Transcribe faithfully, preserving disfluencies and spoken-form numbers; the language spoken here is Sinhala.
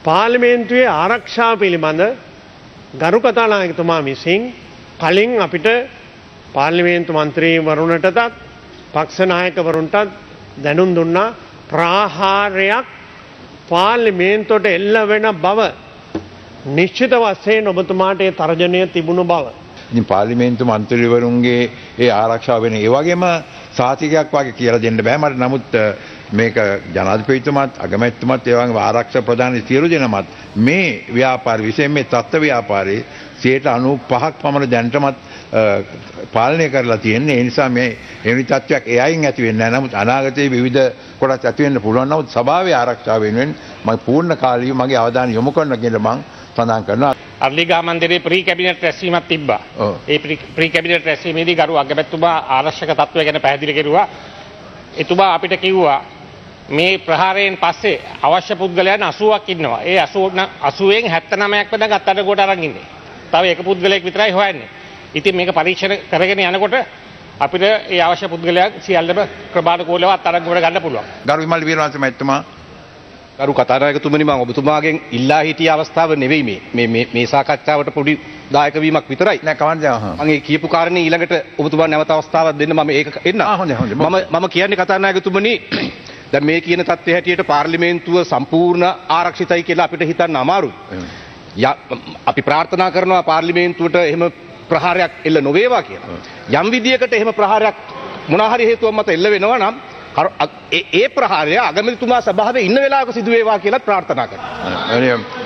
පාර්ලිමේන්තුවේ ආරක්ෂාව පිළිබඳ ගරු කතානායකතුමා විසින් කලින් අපිට පාර්ලිමේන්තු මන්ත්‍රීවරුන්ටත් පක්ෂ නායකවරුන්ටත් දැනුම් දුන්නා ප්‍රාහාරයක් පාර්ලිමේන්තුවට එල්ල වෙන බව නිශ්චිත වශයෙන් ඔබතුමාට ඒ තර්ජනය තිබුණු බව. ඉතින් පාර්ලිමේන්තු මන්ත්‍රීවරුන්ගේ ඒ ආරක්ෂාව වෙන ඒ වගේම සාතිකයක් වගේ කියලා දෙන්න බෑ මට. නමුත් මේක ජනාධිපතිතුමත් අගමැතිතුමත් ඒ වගේම ආරක්ෂක ප්‍රධාන සියලු දෙනාමත් මේ ව්‍යාපාර විශේෂයෙන් මේ තත්ත්ව ව්‍යාපාරයේ සියයට අනූපහක් පමණ දැනටමත් පාලනය කරලා තියෙන්නේ. ඒ නිසා මේ එවැනි තත්ත්වයක් එයයින් ඇති වෙන්නේ නැහැ. නමුත් අනාගතයේ විවිධ කොටස් ඇති වෙන්න පුළුවන්. නමුත් සභාවේ ආරක්ෂාව වෙනුවෙන් මම පූර්ණ කාලීව මගේ අවධානය යොමු කරන කියලා මම සඳහන් කරනවා. අර්ලිගා මන්දිරේ ප්‍රී කැබිනට් රැස්වීමක් තිබ්බා. ඒ ප්‍රී කැබිනට් රැස්වීමේදී ගරු අගමැතිතුමා ආරක්ෂක තත්ත්වය ගැන පැහැදිලි කෙරුවා. එතුමා අපිට කිව්වා මේ ප්‍රහාරයෙන් පස්සේ අවශ්‍ය පුද්ගලයන් අසූවක් ඉන්නවා. ඒ අසූවෙන් හැත්තනවයක් වෙන අත්අඩංගුවට අරන් ඉන්නේ. තව එක පුද්ගලයෙක් විතරයි හොයන්නේ. ඉතින් මේක පරීක්ෂණ කරගෙන යනකොට අපිට ඒ අවශ්‍ය පුද්ගලයන් සියල්ලම ක්‍රමානුකූලව අත්අඩංගුවට ගන්න පුළුවන්. ගරු විමල් වීරවංශ මහත්මයා ගරු කතානායකතුමනි මම ඔබතුමාගෙන් ඉල්ලා හිටිය අවස්ථාව නෙවෙයි මේ මේ මේ මේ සාකච්ඡාවට පොඩි දායක වීමක් විතරයි. නෑ කවන්ද මම ඒ කියපු කාරණේ ඊළඟට ඔබතුමා නැවත අවස්ථාවක් දෙන්න මම ඒක එන්න. ආ හොඳයි හොඳයි. මම මම කියන්නේ කතානායකතුමනි දැන් මේ කියන තත්ත්වයේ හැටියට පාර්ලිමේන්තුව සම්පූර්ණ ආරක්ෂිතයි කියලා අපිට හිතන්න අමාරුයි. අපි ප්‍රාර්ථනා කරනවා පාර්ලිමේන්තුවට එහෙම ප්‍රහාරයක් එල්ල නොවේවා කියලා. යම් විදියකට එහෙම ප්‍රහාරයක් මොනවා හරි හේතුවක් මත එල්ල වෙනවා නම් ඒ ප්‍රහාරය අගමැතිතුමා සභාවේ ඉන්න වෙලාවක සිදු වේවා කියලා ප්‍රාර්ථනා කරනවා.